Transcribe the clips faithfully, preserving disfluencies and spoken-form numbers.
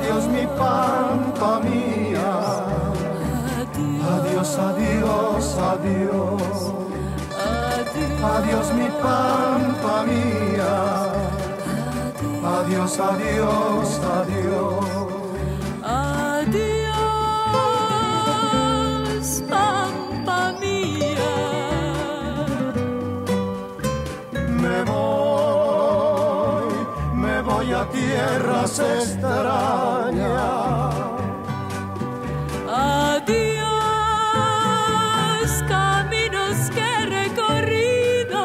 adiós mi pampa mía. Adiós, adiós, adiós. Adiós mi pampa mía. Adiós, adiós, adiós. Adiós, pampa mía. Me voy, me voy a tierras extrañas. Adiós, caminos que he recorrido,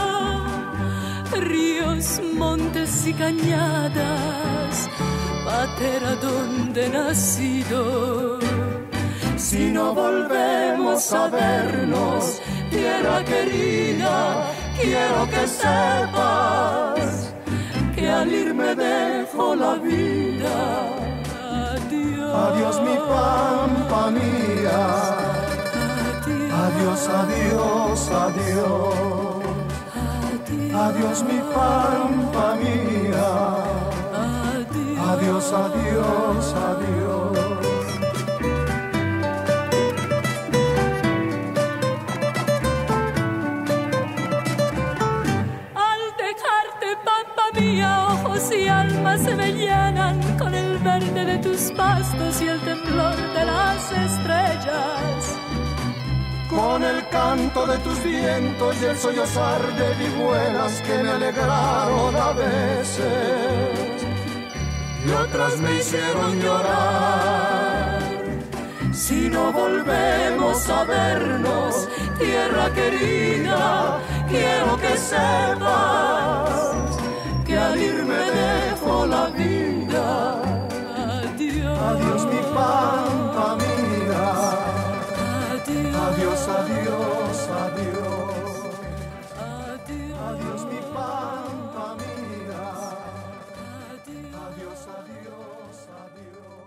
ríos, montes y cañadas, patera donde he nacido. Si no volvemos a vernos, tierra querida, quiero que sepas que al irme dejo la vida. Adiós, adiós mi pampa mía. Adiós, adiós, adiós. Adiós mi pampa mía. Adiós, adiós, adiós. Ojos y almas se me llenan con el verde de tus pastos y el temblor de las estrellas. Con el canto de tus vientos y el sollozar de vihuelas que me alegraron a veces y otras me hicieron llorar. Si no volvemos a vernos, tierra querida, quiero que sepas que al irme dejo la vida. Adiós, adiós mi pampa mía. Adiós, adiós, adiós, adiós. Adiós, adiós mi pampa mía. Adiós, adiós, adiós.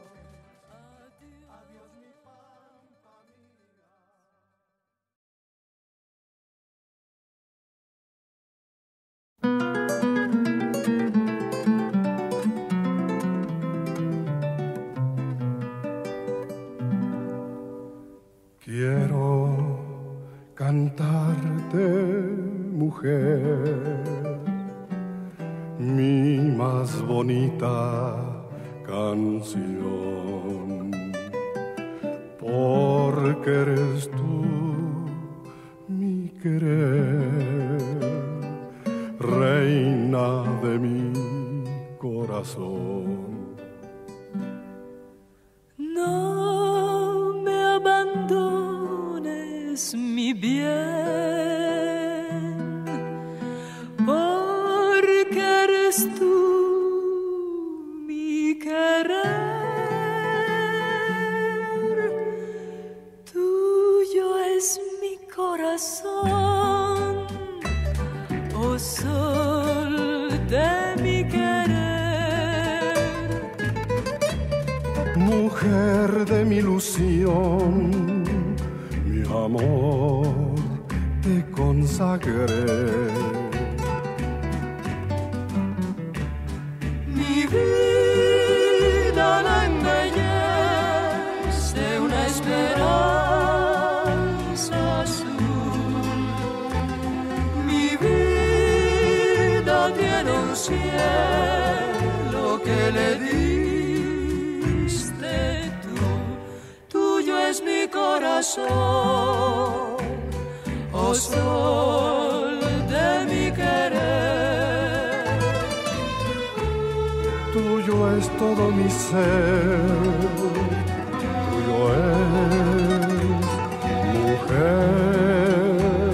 Adiós mi pampa mía. Quiero cantarte, mujer, mi más bonita canción, porque eres tú mi querer, reina de mi corazón. no me abandones, mi bien, porque eres tú mi querer, tuyo es mi corazón, oh sol de mi querer. Mujer de mi ilusión, mi amor te consagré. Mi vida la embellece una esperanza azul. Mi vida tiene un cielo que le diste tú. Tuyo es mi corazón, oh sol de mi querer. Tuyo es todo mi ser, tuyo es mujer.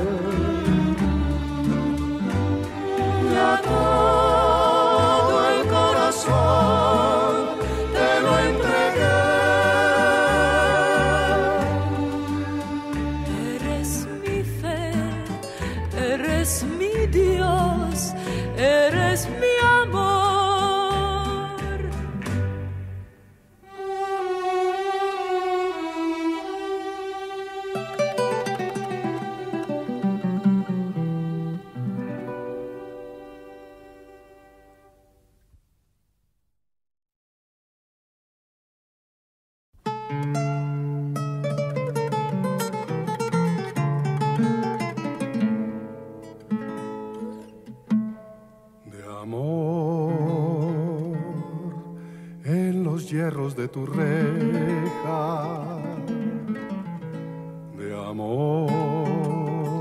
Y a todo el corazón te lo entregué. Eres mi fe, eres mi Dios, eres mi amor. de tu reja de amor.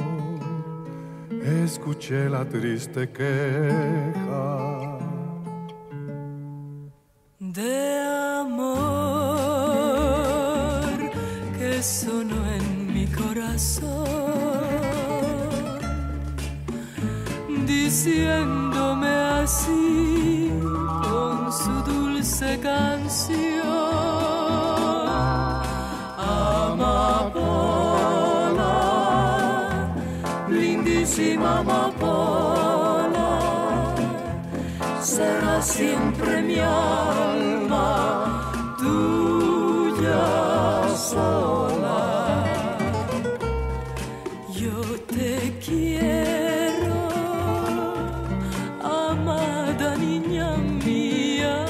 Escuché la triste queja de amor que sonó en mi corazón, diciéndome así con su dulce canción: amapola, lindísima amapola, será siempre mi alma tuya sola. Yo te quiero, amada niña mía,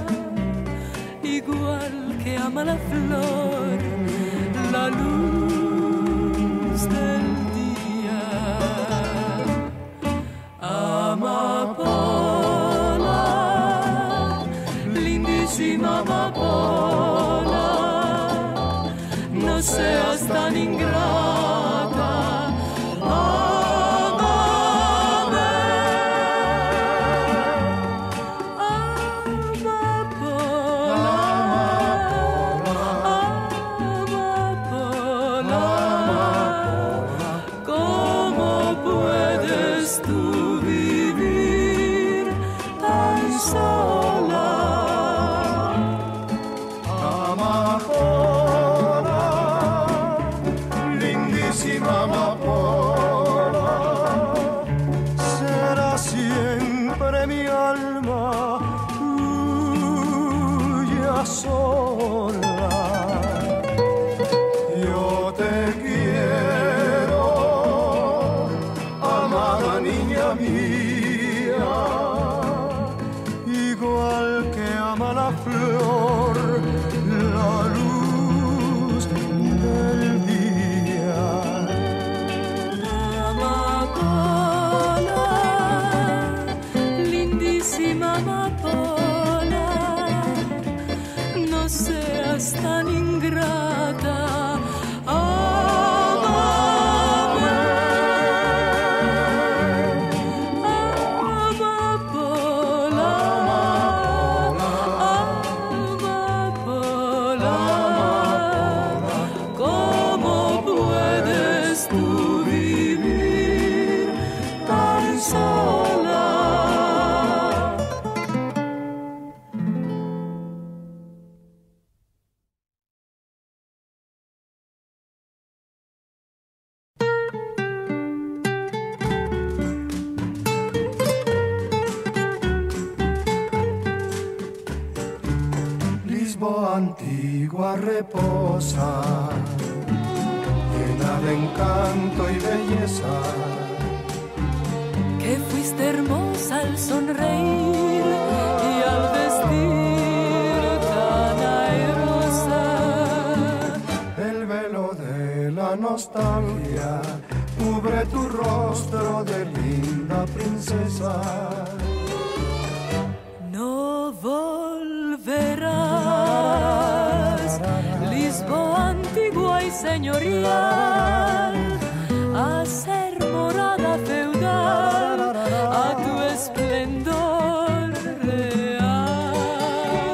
igual que ama la flor la luz del día. Amapola, lindísima amapola, no seas tan ingrata. Antigua reposa, llena de encanto y belleza, que fuiste hermosa al sonreír y al vestir tan airosa. El velo de la nostalgia cubre tu rostro de linda princesa. No volverás, Lisboa antigua y señorial, a ser morada feudal, a tu esplendor real.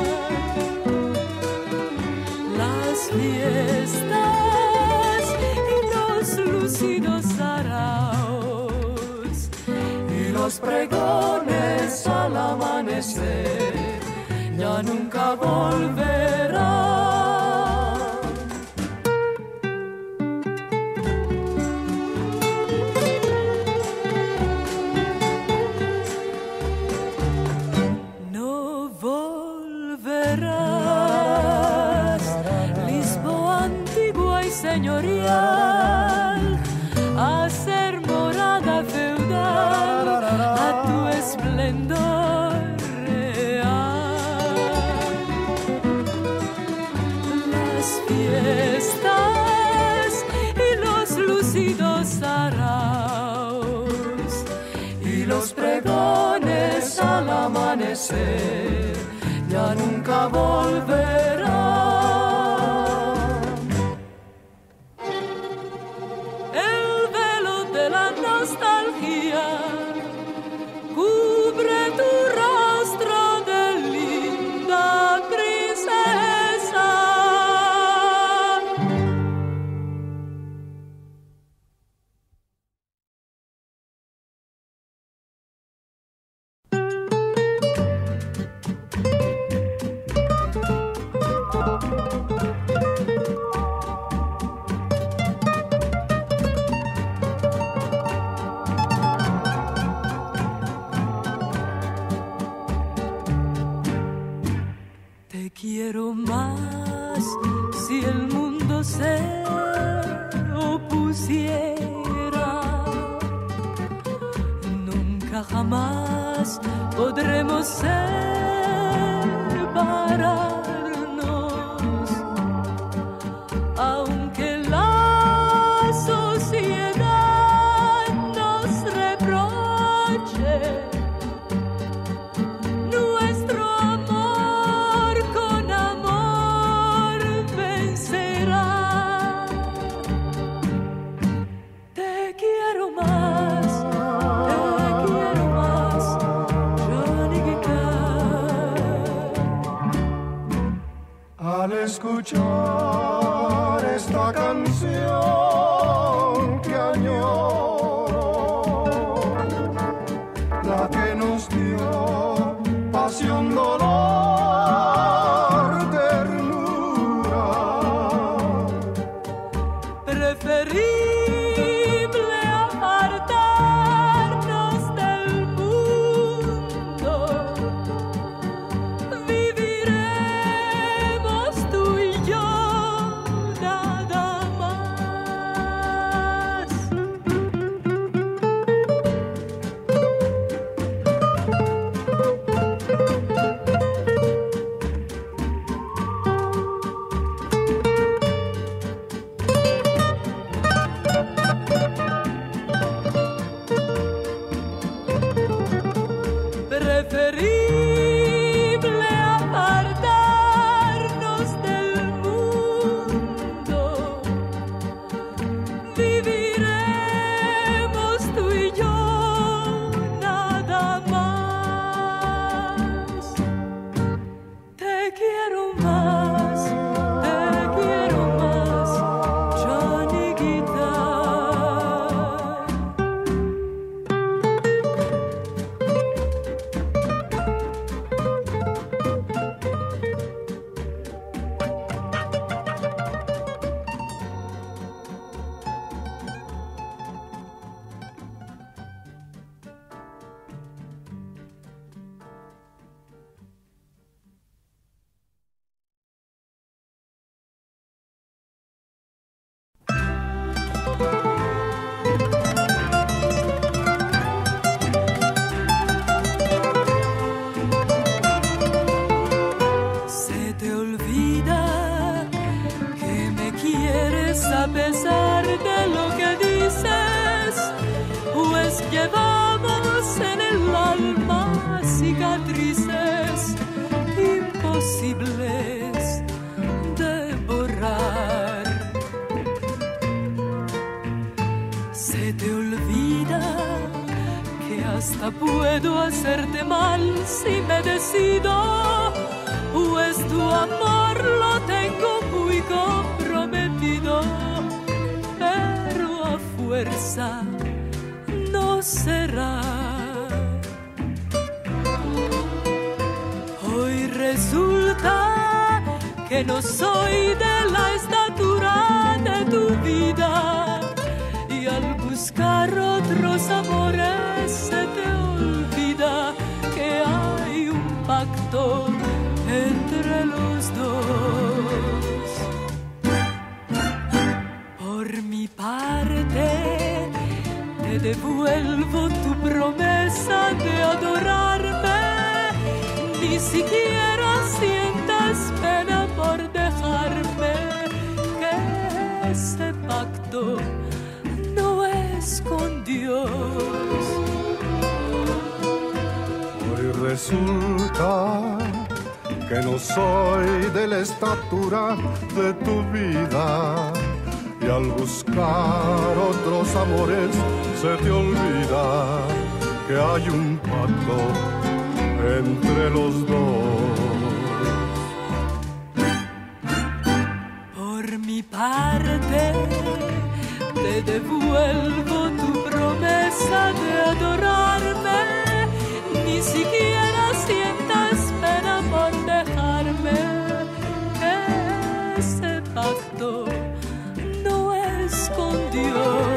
Las fiestas y los lucidos saraos y los pregones al amanecer ya nunca volverán. No volverás, Lisboa antigua y señorial, a ser morada feudal, a tu esplendor real. Las fiestas y los lucidos saraos y los pregones al amanecer ya nunca volverá. El velo de la nostalgia cubre tu rostro de linda princesa. Te quiero más si el mundo se opusiera. Nunca jamás podremos separarnos, aunque la sociedad nos reproche. Nuestro amor con amor vencerá. Te quiero más, te quiero más, Johnny Guitar. Al escuchar esta canción que añoro, la que nos dio pasión, dolor, ternura, Preferible apartarnos del mundo. Viviremos tú y yo nada más. Preferible apartarnos del mundo. Viviremos tú y yo nada más. Te quiero más, te quiero más, Johnny Guitar. Se te olvida que me quieres a pesar de lo que dices, pues llevamos en el alma cicatrices imposibles de borrar. Se te olvida que hasta puedo hacerte mal si me decido, pues tu amor lo tengo muy comprometido, pero a fuerza no será. Hoy resulta que no soy de la estatura de tu vida, y al buscar otros amores se te olvida que hay un pacto entre los dos. Por mi parte, te devuelvo tu promesa de adorarme. Ni siquiera sientas pena por dejarme, que ese pacto no es con Dios. Hoy resulta que no soy de la estatura de tu vida. Y al buscar otros amores se te olvida que hay un pacto entre los dos. Por mi parte te devuelvo tu promesa de adorarme, ni siquiera sientas pena por dejarme. Ese pacto no es con Dios.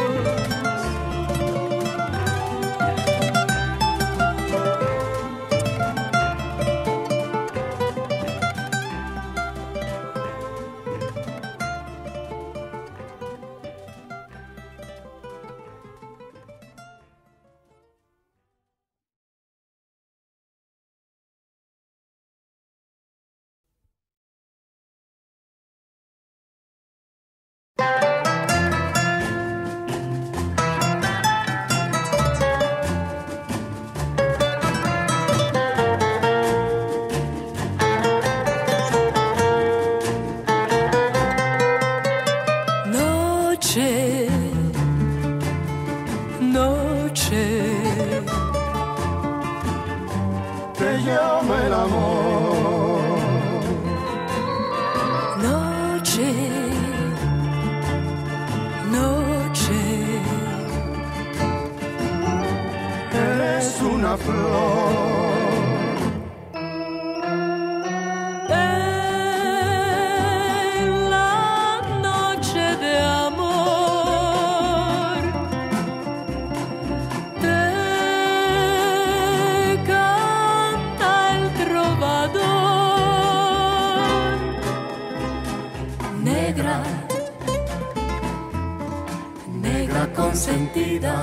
Consentida,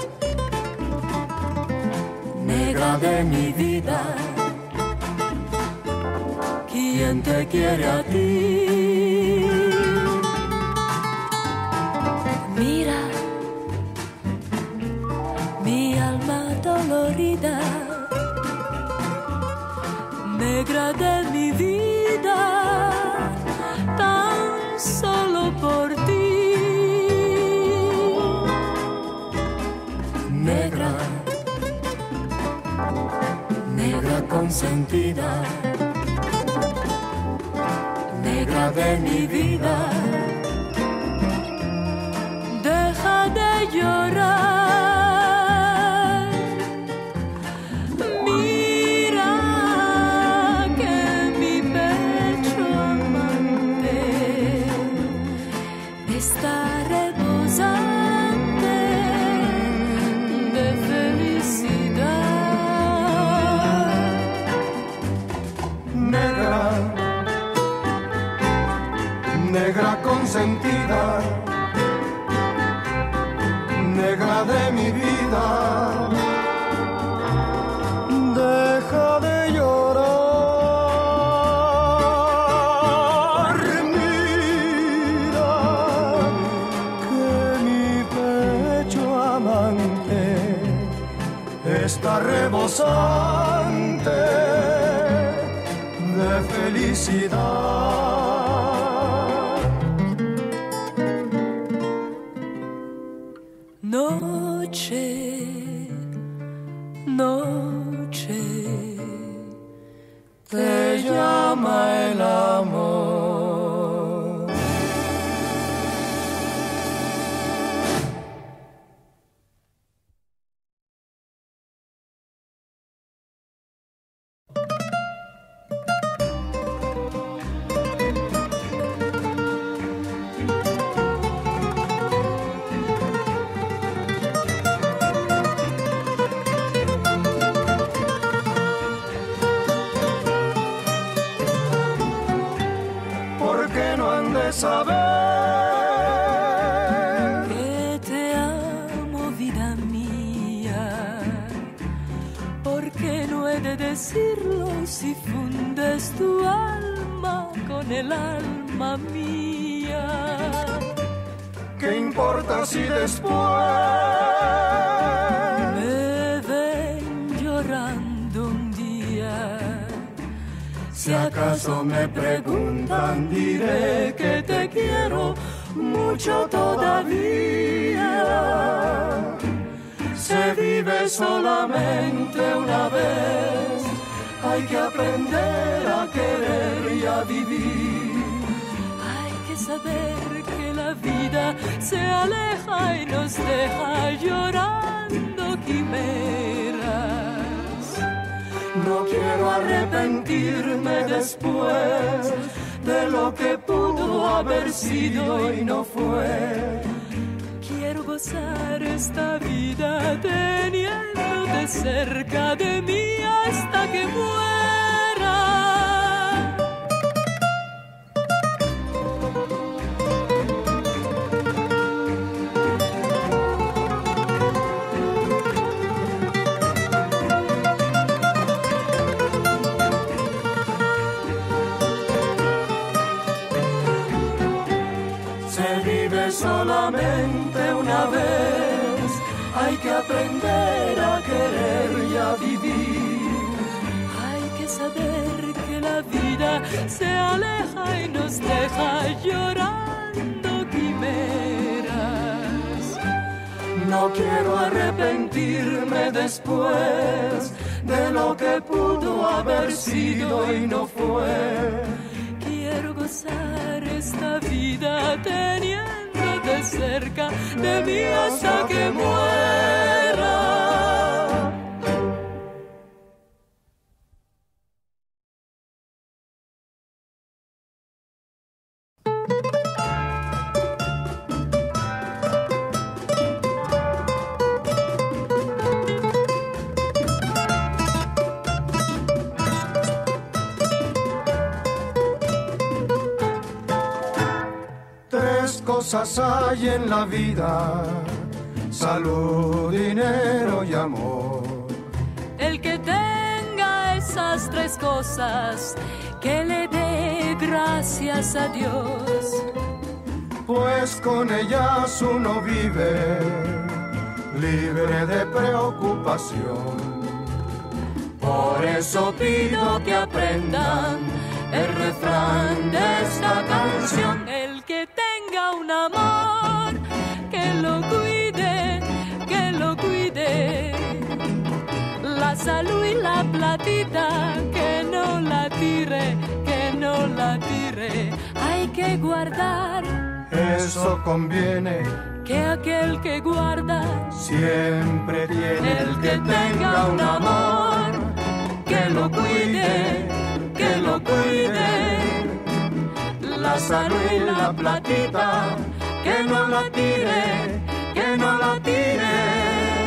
negra de mi vida, ¿quién te quiere a ti? Mira, mi alma dolorida, negra de mi vida, tan solo por ti. Negra, negra consentida, negra de mi vida, deja de llorar. Mira que mi pecho amante está rebosante de felicidad. Negra, negra consentida, negra de mi vida, deja de llorar. Mira que mi pecho amante está rebosante de felicidad. Noche, noche, Te llama el amor. Saber que te amo, vida mía, porque no he de decirlo si fundes tu alma con el alma mía. ¿Qué importa si después me ven llorando un día? Si Si acaso me preguntan, diré que te quiero mucho todavía. Se vive solamente una vez, hay que aprender a querer y a vivir. Hay que saber que la vida se aleja y nos deja llorando quimeras. No quiero arrepentirme después de lo que pudo haber sido y no fue. Quiero gozar esta vida teniéndote cerca de mí hasta que muera. Solamente una vez, hay que aprender a querer y a vivir. Hay que saber que la vida se aleja y nos deja llorando quimeras. No quiero arrepentirme después de lo que pudo haber sido y no fue. Quiero gozar esta vida teniéndote cerca de mí hasta que muera. Cosas hay en la vida, salud, dinero y amor. El que tenga esas tres cosas, que le dé gracias a Dios. Pues con ellas uno vive, libre de preocupación. Por eso pido que aprendan el refrán de esta canción. El que tenga un amor, que lo cuide, que lo cuide. La salud y la platita, que no la tire, que no la tire. Hay que guardar, eso conviene, que aquel que guarda siempre tiene. El que tenga un amor, que lo cuide, que lo cuide. La salud y la platita, que no la tire, que no la tire.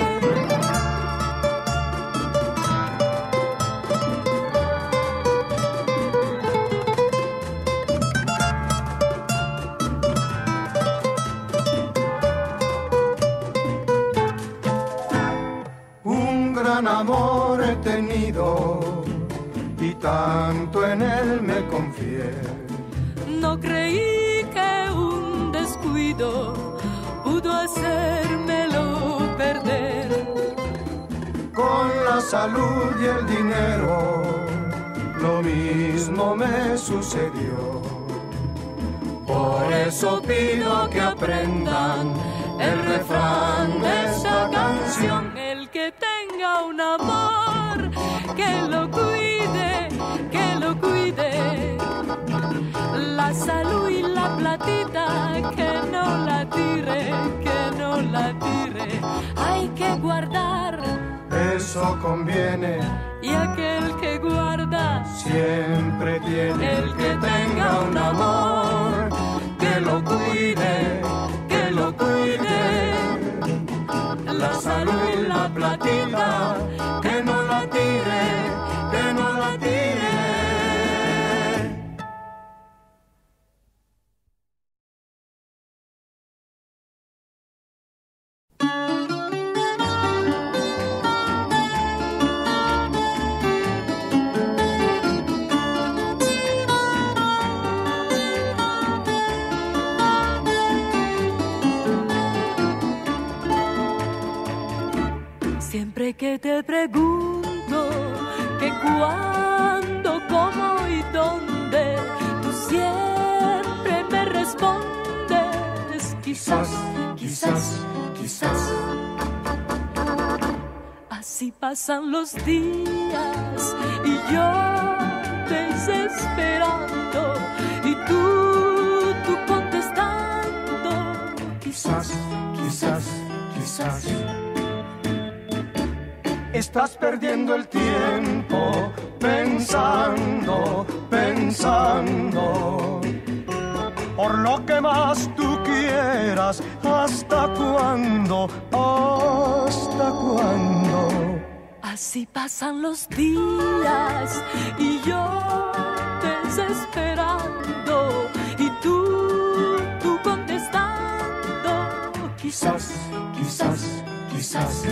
Un gran amor he tenido y tanto en él me confié. No creí que un descuido pudo hacérmelo perder. Con la salud y el dinero lo mismo me sucedió. Por eso pido que aprendan el refrán de esta canción. El que tenga un amor, que lo cuide, que lo cuide. La salud y la platita, que no la tire, que no la tire. Hay que guardar, eso conviene, y aquel que guarda siempre tiene. El que tenga un amor, que lo cuide, que lo cuide. La salud y la platita, que no la tire, que no la tire. Siempre que te pregunto que cuándo cómo y dónde, tú siempre me respondes. Quizás, quizás, quizás. Así pasan los días y yo desesperando y tú, tú contestando. Quizás, quizás, quizás. Estás perdiendo el tiempo pensando, pensando. Por lo que más tú quieras, ¿hasta cuándo? ¿Hasta cuándo? Así pasan los días y yo desesperando y tú, tú contestando. Quizás, quizás, quizás.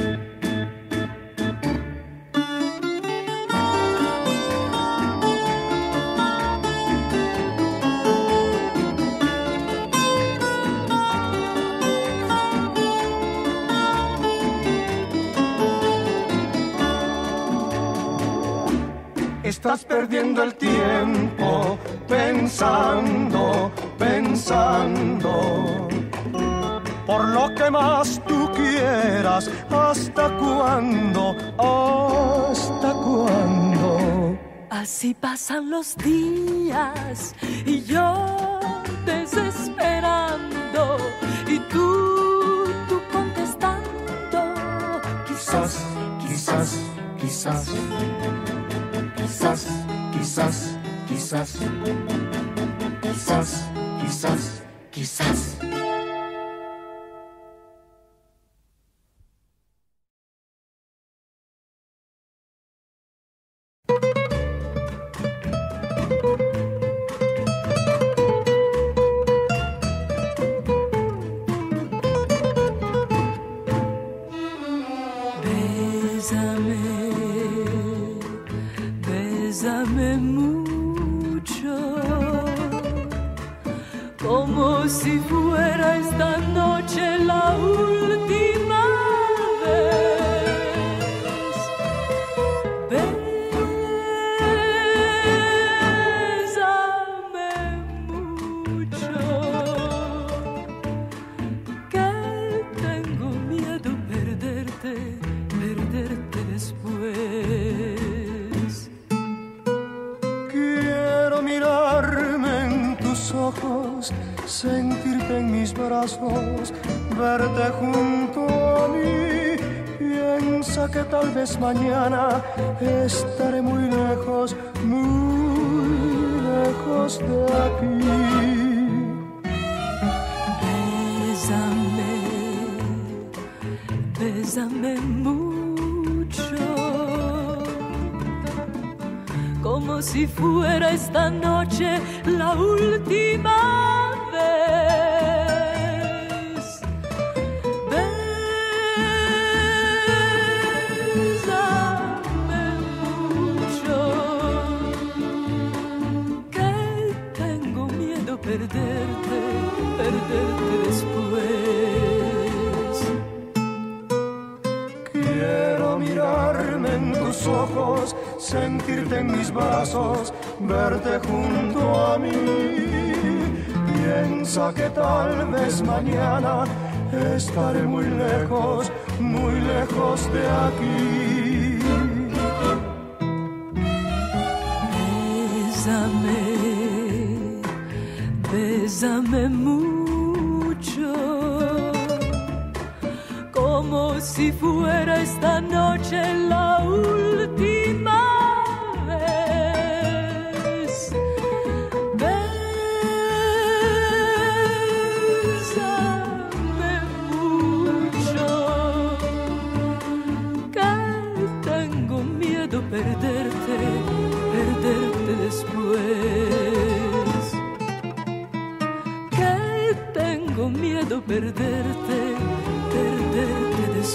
Estás perdiendo el tiempo pensando, pensando. Por lo que más tú quieras, ¿hasta cuándo? ¿Hasta cuándo? Así pasan los días y yo desesperando y tú, tú contestando. Quizás, quizás, quizás. Quizás, quizás, quizás, quizás, quizás, quizás. Bésame mucho, como si fuera esta noche la última vez. Bésame mucho, que tengo miedo perderte, perderte después. Mirarme en tus ojos, sentirte en mis brazos, verte junto a mí. Piensa que tal vez mañana estaré muy lejos, muy lejos de aquí. Bésame, bésame mucho, como si fuera esta noche la última vez. Bésame mucho, que tengo miedo perderte, perderte después. Quiero mirarme en tus ojos, sentirte en mis brazos, verte junto a mí. Piensa que tal vez mañana estaré muy lejos, muy lejos de aquí. Bésame, bésame mucho, como si fuera esta noche la última vez. Bésame mucho, que tengo miedo perderte, perderte después. Que tengo miedo perderte, perderte después.